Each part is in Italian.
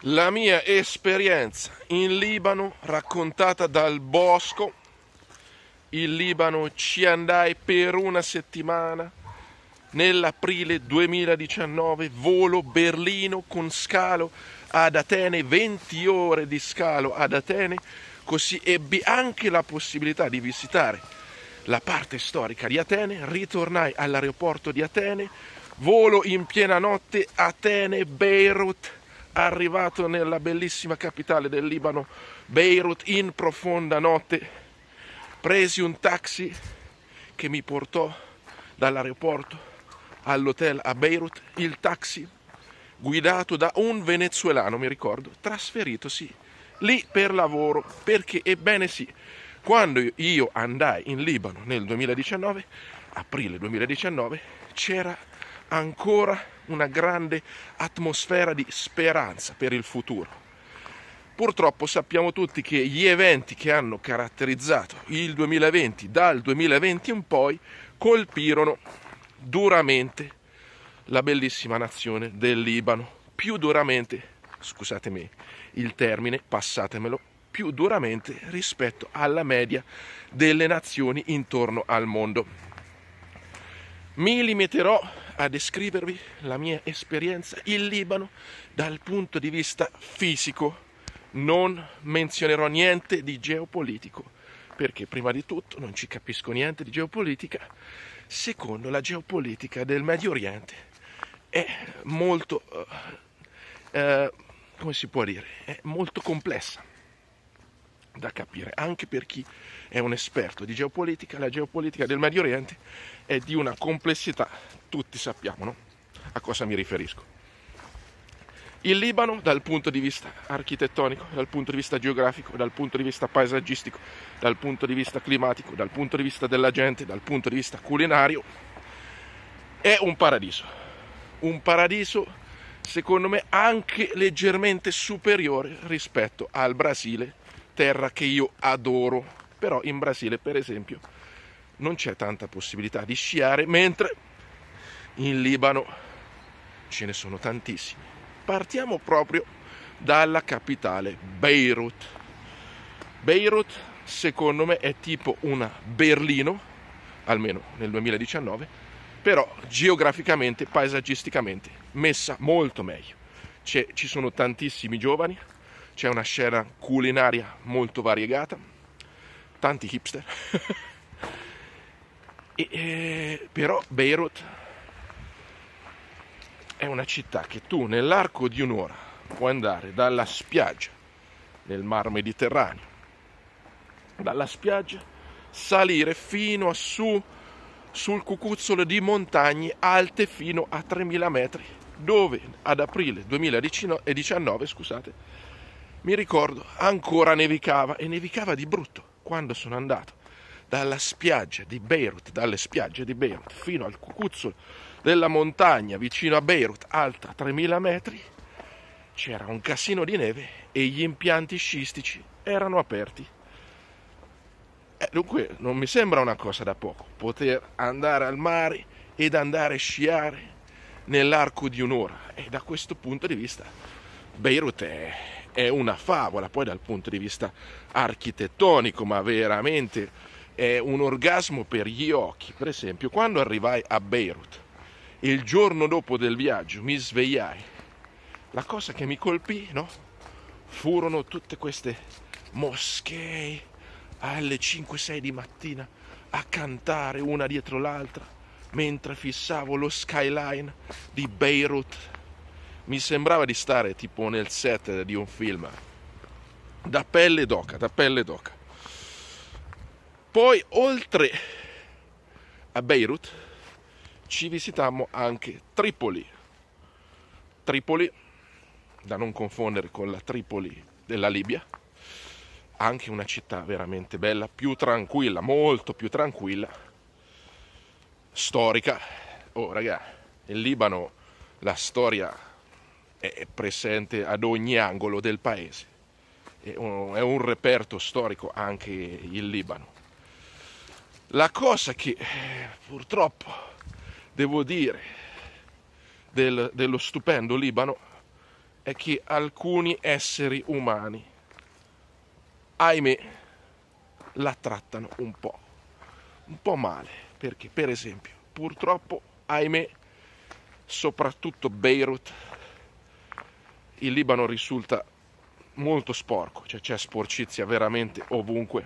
La mia esperienza in Libano raccontata dal Bosco. In Libano ci andai per una settimana nell'aprile 2019, volo Berlino con scalo ad Atene, 20 ore di scalo ad Atene, così ebbi anche la possibilità di visitare la parte storica di Atene. Ritornai all'aeroporto di Atene, volo in piena notte Atene-Beirut, arrivato nella bellissima capitale del Libano, Beirut, in profonda notte. Presi un taxi che mi portò dall'aeroporto all'hotel a Beirut, il taxi guidato da un venezuelano, mi ricordo, trasferitosi lì per lavoro, perché ebbene sì, quando io andai in Libano nel 2019, aprile 2019, c'era ancora una grande atmosfera di speranza per il futuro. Purtroppo sappiamo tutti che gli eventi che hanno caratterizzato il 2020, dal 2020 in poi, colpirono duramente la bellissima nazione del Libano, più duramente, scusatemi il termine, passatemelo, più duramente rispetto alla media delle nazioni intorno al mondo. Mi limiterò a descrivervi la mia esperienza in Libano dal punto di vista fisico. Non menzionerò niente di geopolitico, perché prima di tutto non ci capisco niente di geopolitica. Secondo, la geopolitica del Medio Oriente è molto, come si può dire, è molto complessa da capire, anche per chi è un esperto di geopolitica. La geopolitica del Medio Oriente è di una complessità, tutti sappiamo, no? A cosa mi riferisco. Il Libano, dal punto di vista architettonico, dal punto di vista geografico, dal punto di vista paesaggistico, dal punto di vista climatico, dal punto di vista della gente, dal punto di vista culinario, è un paradiso. Un paradiso, secondo me, anche leggermente superiore rispetto al Brasile, terra che io adoro. Però in Brasile, per esempio, non c'è tanta possibilità di sciare, mentre in Libano ce ne sono tantissimi. Partiamo proprio dalla capitale, Beirut. Beirut, secondo me, è tipo una Berlino, almeno nel 2019, però geograficamente, paesaggisticamente, messa molto meglio. Ci sono tantissimi giovani, c'è una scena culinaria molto variegata, tanti hipster, però Beirut è una città che tu nell'arco di un'ora puoi andare dalla spiaggia nel mar Mediterraneo, dalla spiaggia salire fino a sul cucuzzolo di montagne alte fino a 3000 metri, dove ad aprile 2019, scusate, mi ricordo ancora nevicava, e nevicava di brutto. Quando sono andato dalle spiagge di Beirut fino al cucuzzolo della montagna vicino a Beirut, alta 3000 metri, c'era un casino di neve e gli impianti sciistici erano aperti. Dunque non mi sembra una cosa da poco poter andare al mare ed andare a sciare nell'arco di un'ora, e da questo punto di vista Beirut è una favola. Poi dal punto di vista architettonico, ma veramente è un orgasmo per gli occhi. Per esempio, quando arrivai a Beirut, il giorno dopo del viaggio mi svegliai, la cosa che mi colpì, no? Furono tutte queste moschee alle 5-6 di mattina a cantare una dietro l'altra mentre fissavo lo skyline di Beirut. Mi sembrava di stare tipo nel set di un film, da pelle d'oca, da pelle d'oca. Poi oltre a Beirut ci visitammo anche Tripoli, da non confondere con la Tripoli della Libia, anche una città veramente bella, più tranquilla, molto più tranquilla, storica. Oh raga, in Libano la storia è presente ad ogni angolo del paese, è un reperto storico anche il Libano. La cosa che purtroppo devo dire dello stupendo Libano è che alcuni esseri umani, ahimè, la trattano un po' male, perché per esempio, purtroppo, ahimè, soprattutto Beirut, il Libano risulta molto sporco, cioè c'è sporcizia veramente ovunque,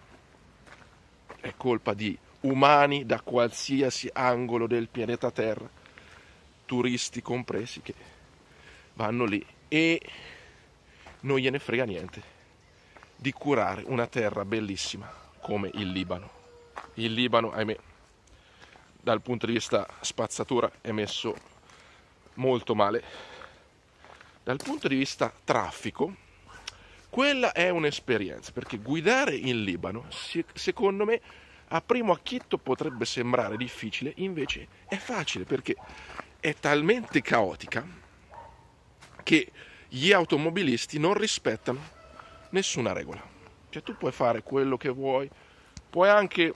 è colpa di umani da qualsiasi angolo del pianeta Terra, turisti compresi, che vanno lì e non gliene frega niente di curare una terra bellissima come il Libano. Il Libano, ahimè, dal punto di vista spazzatura è messo molto male. Dal punto di vista traffico, quella è un'esperienza, perché guidare in Libano, secondo me, a primo acchitto potrebbe sembrare difficile, invece è facile, perché è talmente caotica che gli automobilisti non rispettano nessuna regola. Cioè tu puoi fare quello che vuoi, puoi anche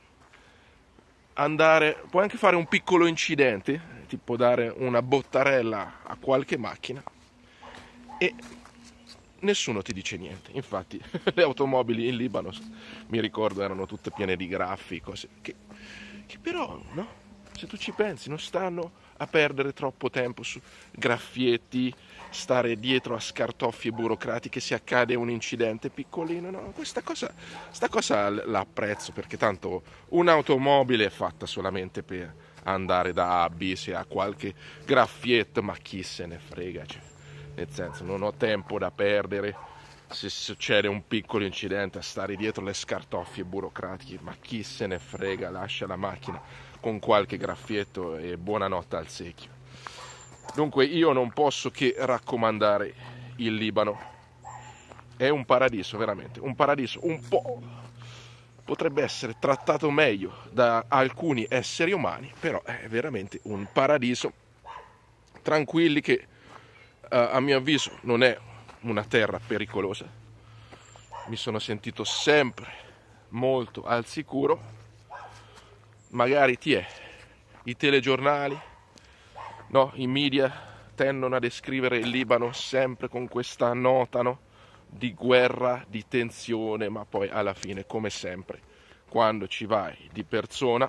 fare un piccolo incidente, tipo dare una bottarella a qualche macchina e nessuno ti dice niente. Infatti le automobili in Libano, mi ricordo, erano tutte piene di graffi, cose che però, no? Se tu ci pensi, non stanno a perdere troppo tempo su graffietti, stare dietro a scartoffie burocratiche se accade un incidente piccolino. No, sta cosa la apprezzo, perché tanto un'automobile è fatta solamente per andare da A a B, se ha qualche graffietto, ma chi se ne frega, cioè, nel senso, non ho tempo da perdere se succede un piccolo incidente a stare dietro le scartoffie burocratiche, ma chi se ne frega, lascia la macchina con qualche graffietto e buonanotte al secchio. Dunque io non posso che raccomandare il Libano, è un paradiso, veramente, un paradiso. Un po' potrebbe essere trattato meglio da alcuni esseri umani, però è veramente un paradiso, tranquilli, che a mio avviso non è una terra pericolosa. Mi sono sentito sempre molto al sicuro. Magari i telegiornali, no, i media tendono a descrivere il Libano sempre con questa nota, no, di guerra, di tensione, ma poi alla fine, come sempre, quando ci vai di persona,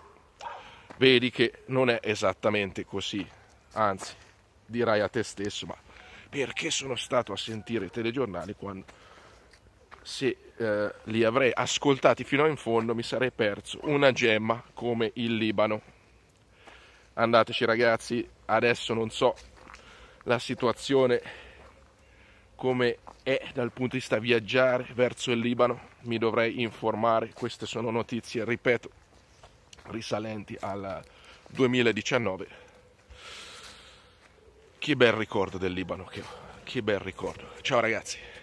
vedi che non è esattamente così. Anzi, dirai a te stesso: ma perché sono stato a sentire i telegiornali, quando se li avrei ascoltati fino in fondo mi sarei perso una gemma come il Libano. Andateci, ragazzi, adesso non so la situazione come è dal punto di vista viaggiare verso il Libano, mi dovrei informare. Queste sono notizie, ripeto, risalenti al 2019. Che bel ricordo del Libano, che bel ricordo. Ciao ragazzi.